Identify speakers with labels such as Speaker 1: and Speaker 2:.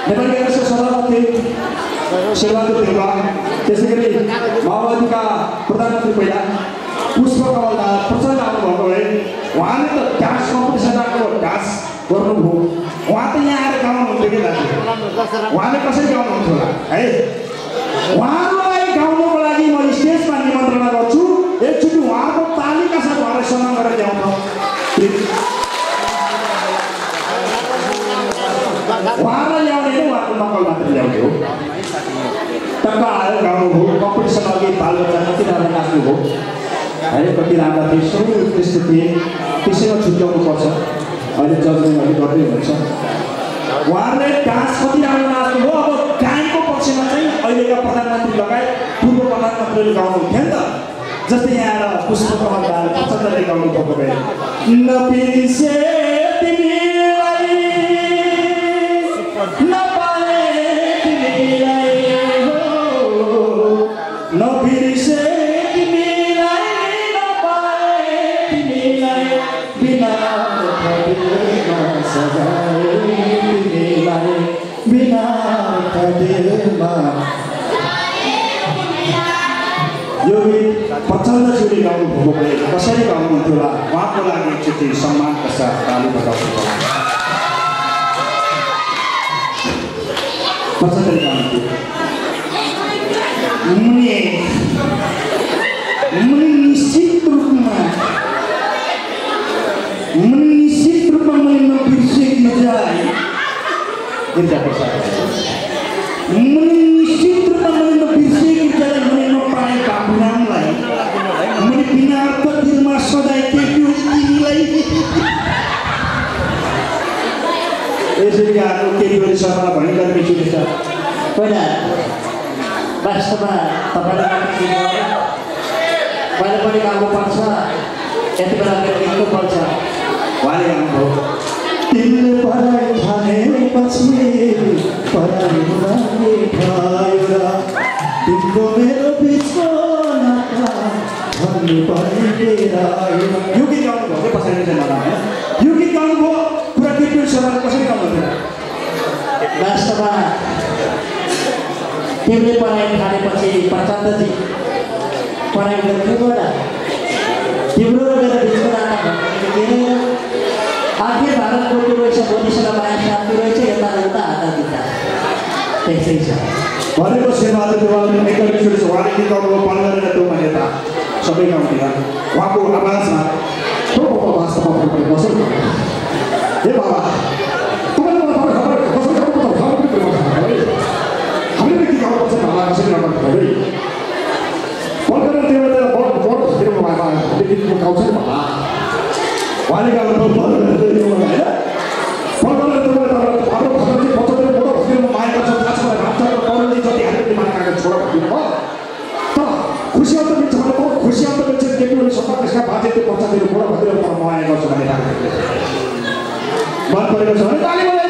Speaker 1: नेपाली काङ्ग्रेसका सभापति शेरबहादुर देउवा, त्यसै गरी माओवादीका प्रधानमन्त्री पहिला पुष्पकमल दाहाल प्रचण्ड आउनुभएको भए उहाँले त डान्स कम्पिटिसन आएको डान्स गर्नुभयो। उहाँ त यहाँ आएर गाउनुहुन्थ्यो कि दाजु? उहाँले कसरी गाउनुहुन्थ्यो होला है? उहाँलाई गाउनको लागि म स्टेजमा निमन्त्रणा गर्छु। एकचोटि उहाँको तालिका साथ उहाँलाई सम्मान गरेर ल्याउनु। उहाँलाई ल्याउने नै उहाँको नक्कल मात्र ल्याउने हो। टक्क आयो गाउनुभयो, कम्पिटिसन अघि बालबच्चा कति राम्रो नाच्नुभयो है, कति राम्रा थिए, सबै त्यस्तो थिए। त्यसैमा छुट्याउनु पर्छ, अहिले जजले अहिले गर्दै हुन्छ। उहाँले डान्स कति राम्रो नाच्नुभयो। अब गायकको पक्षमा चाहिँ अहिलेका प्रधानमन्त्री लगायत पूर्व प्रधानमन्त्रीले गाउनुहुन्थ्यो नि त। जस्तै यहाँ आएर पुष्पकमल दाहाल प्रचण्डले गाउनु भएको भए नबिर्से तिमीलाई नपाए तिमीलाई हो, नबिर्से तिमीलाई नपाए तिमीलाई बिना दिलमा सजाए तिमीलाई बिना दिलमा। यो गीत प्रचण्डज्यूले गाउनुभएको भए कसरी गाउनुहुन्थ्यो होला? उहाँको लागि एकचोटि सम्मानका साथ ताली बजाउनु पर्छ। प्रचण्डले गाउनुहुन्थ्यो मुनि निश्चित रूपमा मैले नबिर्सेकी जाए मुनि निश्चित रूपमा मैले नबिर्सेकी जाए मैले नपाए बाबुरामलाई मैले बिना दिलमा सजाय टेक्यो तिमीलाई। यसरी आएको केही गरी सरलाई भनिँदा मिठो छ पहिला। वास्तवमा तपाईँले मैले पनि गाउनुपर्छ, यति बेला मेरो गीतको पर्छ। उहाँले गाउनुभयो तिमीले पढाइ थालेपछि पढाइ लागे भयो र तिम्रो मेरो बिचको नाता भन्नु पर्ने रह्यो। यो गीत गाउनुभयो कि पछाडि चाहिँ मलाई यो गीत गाउनुभयो। पुरा किर्तन सभाले कसरी गाउनुहुन्थ्यो? वास्तवमा तिमीले पढाइ थालेपछि प्रचण्डजी पढाइ गर्नु होला तिम्रो र मेरो बिचको नाता भन्नु के आखिर भारतको त्यो रहेछ मोदीसँग माया शान्ति रहेछ, यता उता हात दिँदा त्यसै छ भनेको शेरबहादुर देउवाले एकैचोटि उहाँले गीत गाउनुभयो। पढ गरेर त्यो नेता सबै गाउँथ्यो। उहाँको आवाजमा वास्तवमा कसरी हे बाबा हामीले गीत गाउनुपर्छ भाला कसरी नगर्नु है पढेर त्यो गीत गाउँछ नि भाला उहाँले गाउनु खुसी आउँछ